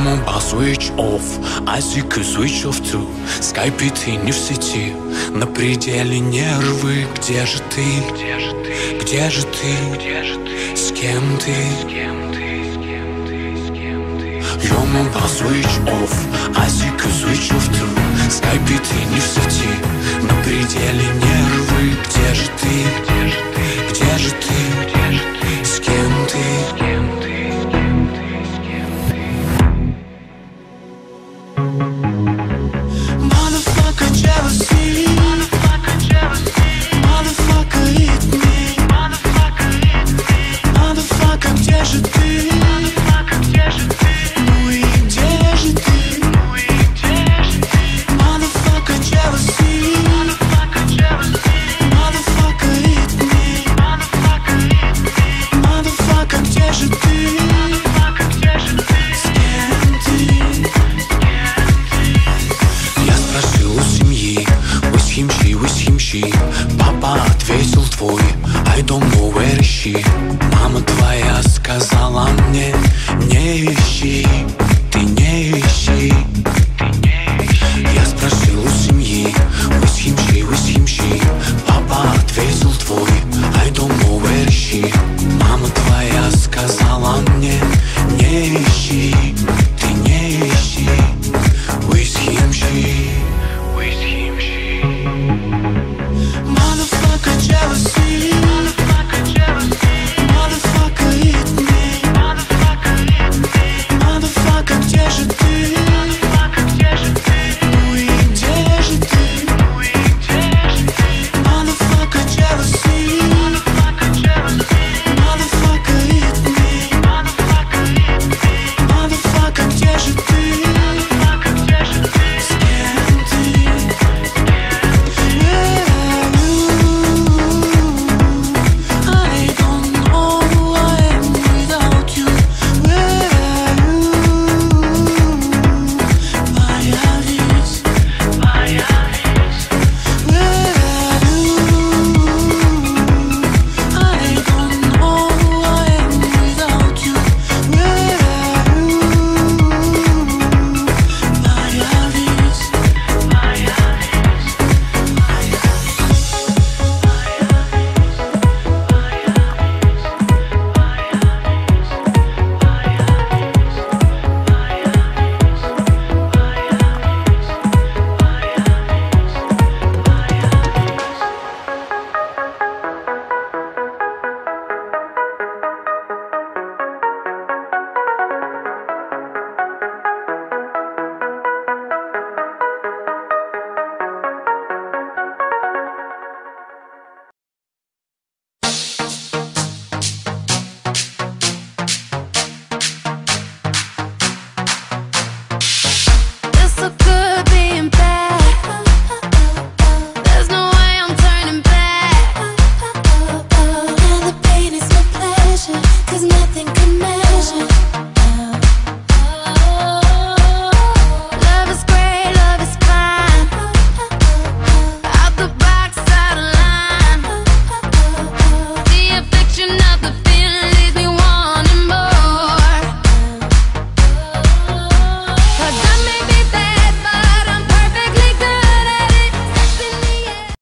mobile switch off, ICQ switch off too. Skype и ты не в сети, на пределе нервы. Где же ты? Где же ты? С кем ты? Your mobile switch off, ICQ switch off too. Skype и ты не в сети, на пределе нервы. Где же ты? Где же ты? С кем ты? Motherfucker jealousy, motherfucker eat me, motherfucker, где же ты? Ну и где же ты? Motherfucker jealousy, motherfucker eat me, motherfucker, где же ты? С кем ты? Я спросил у семьи, was him she? Папа ответил твой, I don't know where is she.